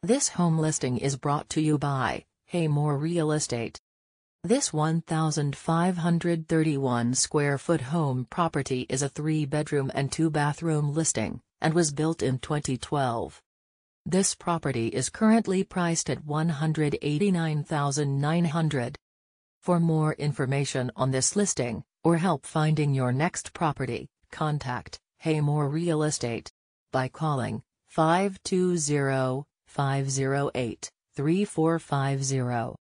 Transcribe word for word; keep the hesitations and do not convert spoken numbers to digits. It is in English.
This home listing is brought to you by Haymore Real Estate. This one thousand five hundred thirty-one square foot home property is a three-bedroom and two-bathroom listing, and was built in twenty twelve. This property is currently priced at one hundred eighty-nine thousand nine hundred dollars. For more information on this listing, or help finding your next property, contact Haymore Real Estate by calling five two zero, five zero eight, three four five zero.